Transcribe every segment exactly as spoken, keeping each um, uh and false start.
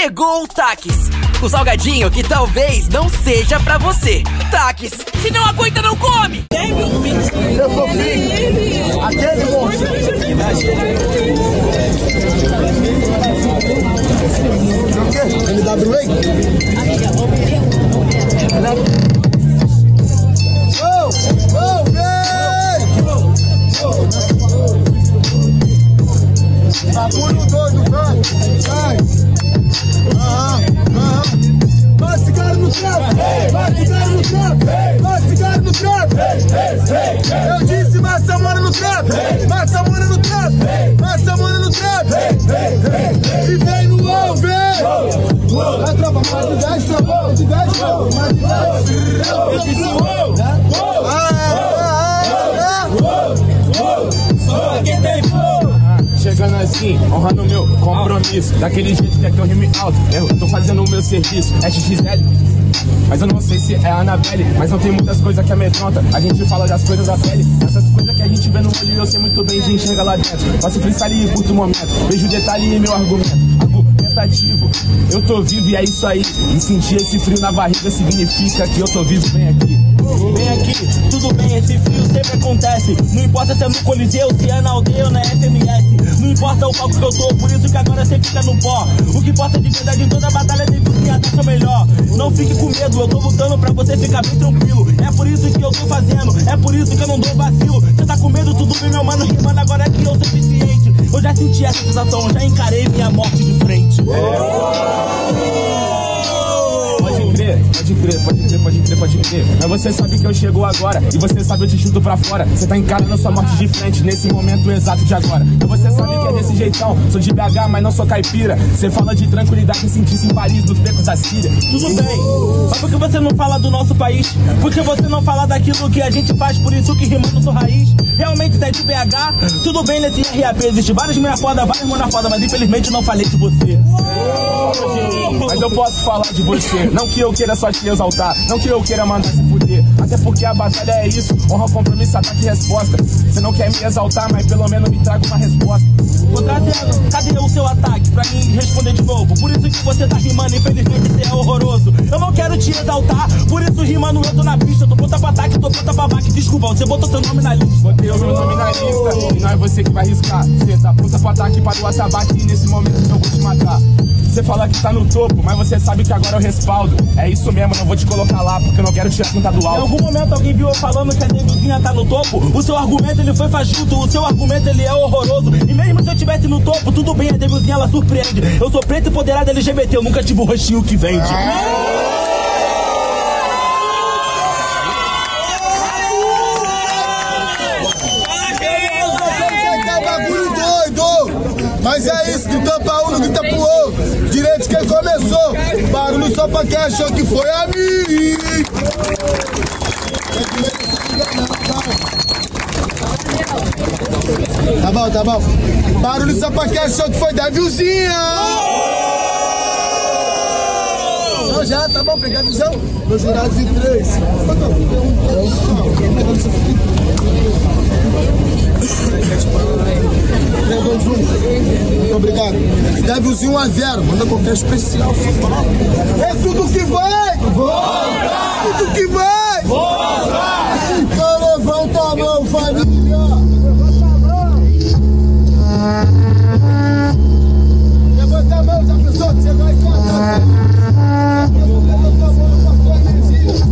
Chegou o Takis, o salgadinho que talvez não seja pra você. Takis, se não aguenta, não come! Eu sou filho, aquele monstro. O quê? N W A? Oh, oh, bagulho doido, vai, vai. Aham, aham. Vai cigarro no trap, vai cigarro no trap, vai cigarro no trap. Eu disse massa mora no trap, massa mora no trap, massa mora no trap. E vem no ovo, vem. A tropa mais de dez, tropa de dez, mais de dez. Eu disse ovo, ah, ah, ah. Quem tem fogo? Chegando assim, honrando o meu compromisso. Daquele jeito que é que eu rime alto, eu tô fazendo o meu serviço. É X X L, mas eu não sei se é a Anabelle. Mas não tem muitas coisas que amedronta. A gente fala das coisas da pele. Essas coisas que a gente vê no olho eu sei muito bem de enxerga lá dentro. Faço freestyle e curto o momento, vejo o detalhe e meu argumento. Argumentativo, eu tô vivo e é isso aí. E sentir esse frio na barriga significa que eu tô vivo bem aqui. Vem aqui, tudo bem, esse frio sempre acontece. Não importa se é no Coliseu, se é na aldeia ou na F M S. Não importa o palco que eu tô, por isso que agora você fica no pó. O que importa de verdade em toda batalha tem que até seu melhor. Não fique com medo, eu tô lutando pra você ficar bem tranquilo. É por isso que eu tô fazendo, é por isso que eu não dou vacilo. Você tá com medo, tudo bem, meu mano, rimando agora é que eu sou suficiente. Eu já senti essa sensação, já encarei minha morte de frente. Pode crer, pode crer, pode crer, pode crer. Mas você sabe que eu chego agora e você sabe eu te chuto pra fora. Você tá encarando sua morte de frente nesse momento exato de agora. E você sabe que é desse jeitão, sou de B H, mas não sou caipira. Você fala de tranquilidade e sentir-se em Paris, nos becos da Síria. Tudo bem, mas por que você não fala do nosso país? Por que você não fala daquilo que a gente faz? Por isso que rimando sou raiz. Realmente tá de B H? Tudo bem, nesse R A P existe várias mina foda, várias mina foda, mas infelizmente não falei de você. Mas eu posso falar de você, não que eu queira só te exaltar, não que eu queira mandar se fuder. Até porque a batalha é isso, honra, compromisso, ataque e resposta. Você não quer me exaltar, mas pelo menos me traga uma resposta. Tô trazendo, cadê o seu ataque pra mim responder de novo? Por isso que você tá rimando, infelizmente você é horroroso. Eu não quero te exaltar, por isso rimando eu tô na pista. Tô pronta pra ataque, tô pronta pra vaca. Desculpa, você botou seu nome na lista. Botei o meu nome na lista, e não é você que vai riscar. Você tá pronta pra ataque para o atabaque, e nesse momento eu vou te matar. Você fala que tá no topo, mas você sabe que agora eu respaldo. É isso mesmo, não vou te colocar lá, porque eu não quero tirar quem tá do alto. Em algum momento alguém viu eu falando que a Davidzinha tá no topo? O seu argumento ele foi fajuto, o seu argumento ele é horroroso. E mesmo se eu estivesse no topo, tudo bem, a Davidzinha ela surpreende. Eu sou preto e empoderado L G B T, eu nunca tive o rostinho que vende. Mas é isso, grita pra um, grita pro outro. Direito quem começou. Barulho só pra quem achou que foi a mim. Tá bom, tá bom. Barulho só pra quem achou que foi Devilzinha. Não, já, tá bom, pegar a visão. Meus jurados de três. três, dois, um. Muito obrigado. Devilzinho um a zero. Manda qualquer especial. É tudo que vai! Volta! Tudo que vai! Volta! Então levanta a mão, família! Levanta a mão! Levanta a mão, já pensou que você vai falar? Levanta a mão pra sua energia.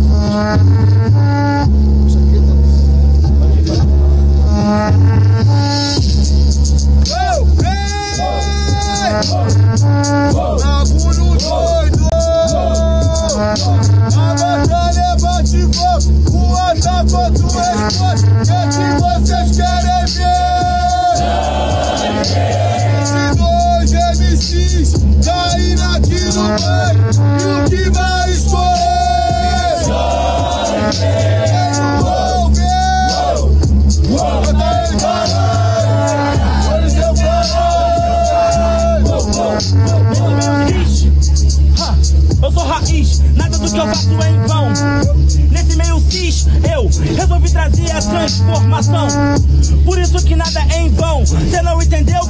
Bagulho doido! A batalha é bate-volta, o ataque tu responde, é que vocês querem ver! Se dois M Cs caírem aqui no meio, e o que vai escorrer? Vou ver! Bota ele para olha o seu Eu sou raiz, nada do que eu faço é em vão. Nesse meio cis, eu resolvi trazer a transformação. Por isso que nada é em vão. Cê não entendeu que eu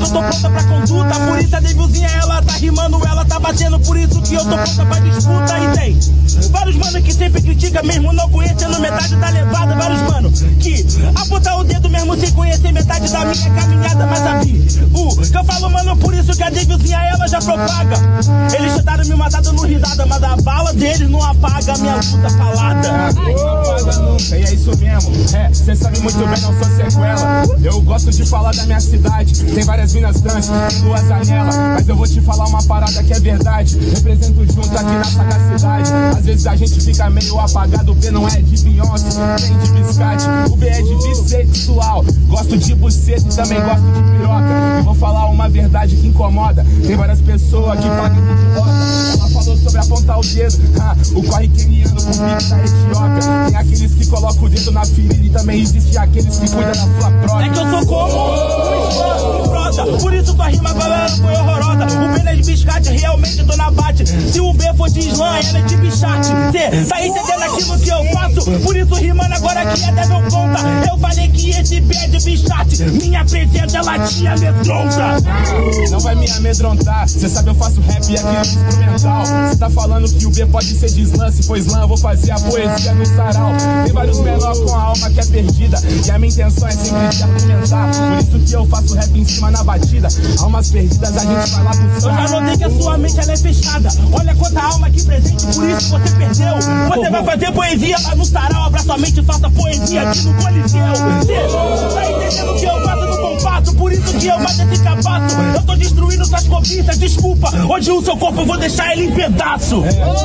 eu tô pronta pra conduta. Por isso a Devilzinha, ela tá rimando, ela tá batendo. Por isso que eu tô pronta pra disputa. E tem vários mano que sempre critica, mesmo não conhecendo metade da levada. Vários mano que apontar o dedo mesmo sem conhecer metade da minha caminhada. Mas sabe o que eu falo, mano, por isso que a Devilzinha, ela já propaga. Eles tentaram me matar dando risada, mas a bala deles não apaga a minha luta falada. Não apaga nunca, e é isso mesmo. É, cê sabe muito bem, não sou sequela. Eu gosto de falar da minha cidade. Tem várias minas trans, tem duas anelas. Mas eu vou te falar uma parada que é verdade. Represento junto aqui na sagacidade. Às vezes a gente fica meio apagado. O B não é de Beyoncé, nem de biscate. O B é de bissexual. Gosto de buceta e também gosto de piroca. E vou falar uma verdade que incomoda. Tem várias pessoas que pagam de roda. Ela falou sobre apontar o dedo. Ah, o corre keniano com pique da Etiópia. Tem aqueles que colocam o dedo na ferida. E também existe aqueles que cuidam da sua própria. É que eu sou como um prosa. Por isso tua rima, galera, foi horrorosa. O B não é de biscate, realmente tô na bate. Se o B for de slam, ela é de bichate. Cê tá entendendo aquilo que eu faço? Por isso rimando agora que é Devil Ponta. Eu falei que esse B é de bichate. Minha presença, ela te amedronta. Não vai me amedrontar. Cê sabe eu faço rap e aquilo instrumental. Cê tá falando que o B pode ser de slam. Se for slam, eu vou fazer a poesia no sarau. Tem vários menor com a alma que é perdida. E a minha intenção é sempre de argumentar. Por isso que eu faço rap em cima na batida. Almas perdidas, a gente vai lá buscar. Eu já notei que a sua mente ela é fechada. Olha quanta alma aqui presente, por isso você perdeu. Você vai fazer poesia lá no sarau. Abra sua mente e faça poesia aqui no Coliseu. Você tá entendendo que eu faço no compasso? Por isso que eu mato esse cabaço. Eu tô destruindo suas cobiças, desculpa. Hoje o seu corpo eu vou deixar ele em pedaço.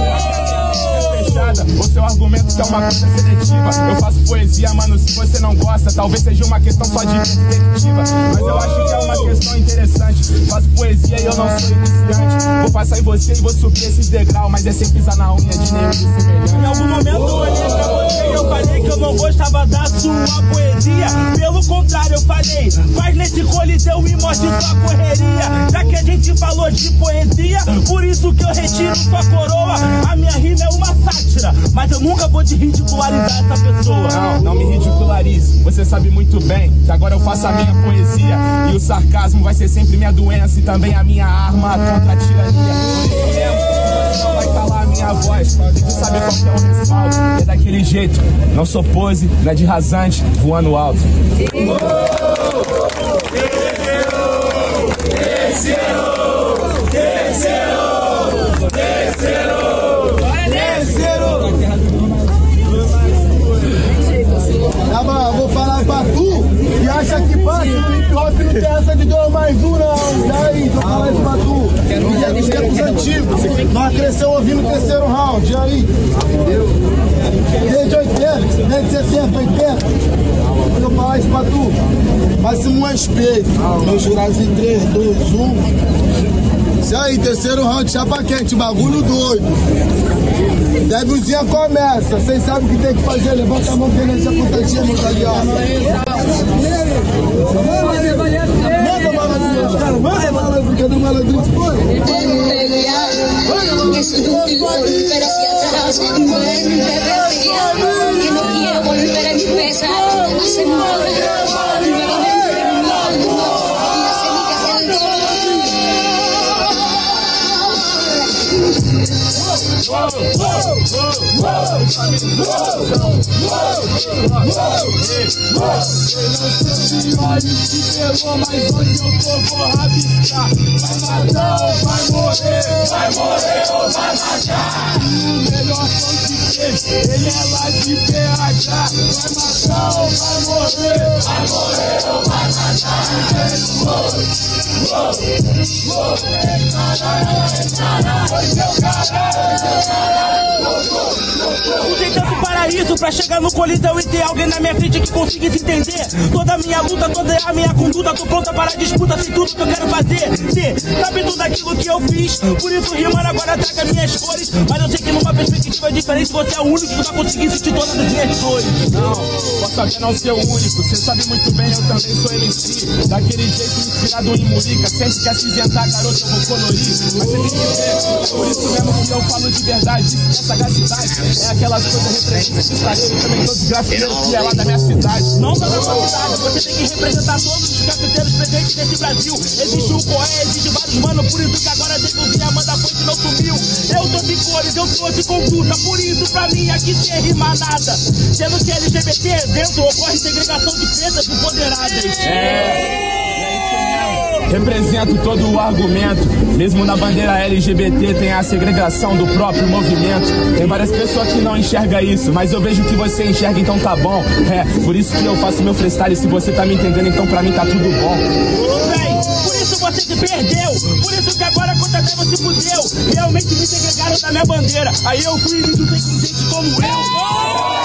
É, fechada. O seu argumento que é uma coisa seletiva. Eu faço poesia, mano, se você não gosta, talvez seja uma questão só de perspectiva. Mas eu acho que é uma questão interessante. Faço poesia e eu não sou iniciante. Vou passar em você e vou subir esses degraus, mas é sem pisar na unha de nenhum de semelhante. Em algum momento eu olhei pra você e eu falei que eu não gostava da sua poesia. Pelo contrário, eu falei, faz nesse coliseu e mostre sua correria. Já que a gente falou de poesia, por isso que eu retiro sua coroa. A minha rima é uma sátira, mas eu nunca vou te ridicularizar essa pessoa. Não, não me ridicularize. Você sabe muito bem que agora eu faço a minha poesia. E o sarcasmo vai ser sempre minha doença e também a minha arma contra a tirania. Por isso mesmo, você não vai calar a minha voz. E tu sabe qual que é o respaldo. E é daquele jeito, não sou pose, não é de rasante, voando alto. Vou falar pra tu e acha que passa no hip hop não tem essa de dois mais um não. E aí, vou falar isso pra tu. E é dos tempos antigos. Nós crescemos ouvindo o terceiro round. E aí? Desde oitenta, desde sessenta, oitenta. Vou falar isso pra tu. Máximo respeito. Meus jurados em três, dois, um. Isso aí, terceiro round, chapa quente, bagulho doido. Devilzinha começa, vocês sabem o que tem que fazer, levanta a mão que ele já contagia, meus aliados. Manda malandro, cara, manda malandro, cadê o malandro? Eso de un volver hacia atrás, vuelve a que no quiero volver a mi mesa, hace moda, nuevamente el mundo, y hace mi casa del dolor. Mas onde eu tô vou rabiscar. Vai matar ou vai morrer, vai morrer ou vai matar. O melhor som que tem, ele é lá de B H. Vai matar ou vai morrer, vai morrer ou vai matar. Um jeitando para isso, pra chegar no coliseu e ter alguém na minha frente que consiga se entender. Toda a minha luta, toda a minha conduta, tô pronta para a disputa, sei tudo que eu quero fazer. Cê sabe tudo aquilo que eu fiz, por isso rimando agora traga minhas cores. Mas eu sei que numa perspectiva diferente você é o único que vai conseguir sentir todas as minhas dores. Não, posso até não ser o único, cê sabe muito bem, eu também sou M C. Daquele jeito inspirado em Murico, fica, sempre quer se inventar, garoto, eu vou colorir. Mas você tem que ver, por isso mesmo que eu falo de verdade. Isso que é sagacidade, é aquelas coisas referentes de clareiro, também todos os grafiteiros que é lá da minha cidade. Não só da sua cidade, você tem que representar todos os grafiteiros presentes nesse Brasil. Existe o Coé, existe vários mano, por isso que agora Devilzinho, Amanda Fonte não sumiu. Eu tô de cores, eu trouxe conduta, por isso pra mim aqui sem rima nada. Sendo que L G B T dentro ocorre segregação de pretas empoderadas. É. Represento todo o argumento. Mesmo na bandeira L G B T tem a segregação do próprio movimento. Tem várias pessoas que não enxergam isso, mas eu vejo que você enxerga, então tá bom. É, por isso que eu faço meu freestyle. Se você tá me entendendo, então pra mim tá tudo bom. Tudo bem, por isso você se perdeu. Por isso que agora contra até você fudeu. Realmente me segregaram da minha bandeira. Aí eu fui e me juntei com gente como eu.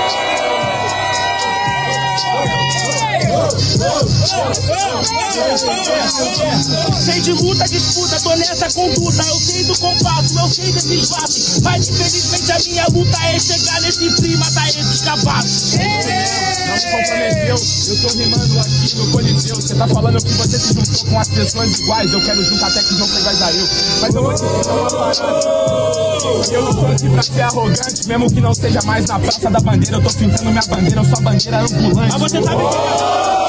Sei de luta, disputa, tô nessa conduta. Eu sei do compasso, eu sei desses fatos. Mas infelizmente a minha luta é chegar nesse frio e matar esses cavalos. Não me comprometeu, eu tô rimando aqui no Coliseu. Você tá falando que você se juntou com as pessoas iguais. Eu quero juntar até que João Pegazario. Mas eu vou te dizer uma parada. Eu não tô aqui pra ser arrogante, mesmo que não seja mais na Praça da Bandeira. Eu tô pintando minha bandeira, eu sou a bandeira ambulante. Mas você sabe que...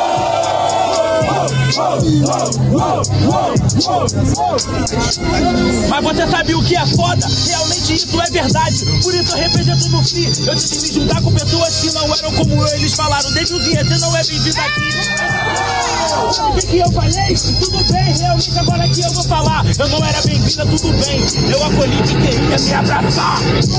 Mas você sabe o que é foda? Realmente isso é verdade. Por isso eu represento no Free. Eu tive que me juntar com pessoas que não eram como eu. Eles falaram, desde o dia, você não é bem-vindo aqui. O que, que eu falei? Tudo bem, realmente agora que eu vou falar. Eu não era bem-vinda, tudo bem. Eu acolhi que queria me abraçar.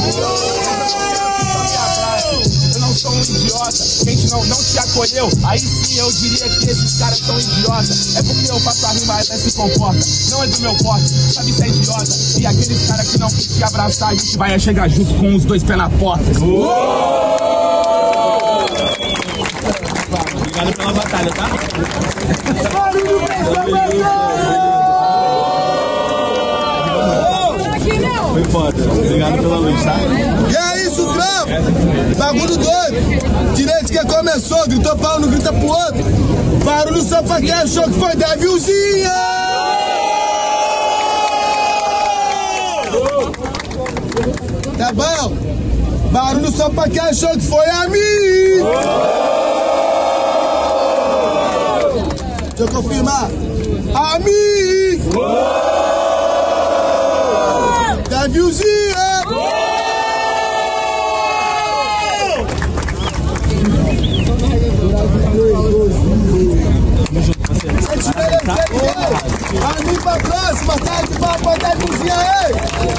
Eu não sou um idiota, gente não, não te acolheu. Aí sim eu diria que esses caras são idiotas. É porque eu faço a rima, ela se comporta. Não é do meu porte, sabe se é idiota. E aqueles caras que não quis te abraçar, a gente vai chegar junto com os dois pés na porta. Obrigado pela batalha, tá? Foi foda, obrigado pela luz, tá? E é isso, trampo! Bagulho doido! Direito que começou, gritou pra um, não grita pro outro. Barulho só pra quem achou que foi Devilzinho! Tá bom? Barulho só pra quem achou que foi a mim! Deixa eu confirmar. A mim! Devilzinho! A mim pra próxima, tá aqui pra botar a cozinha aí!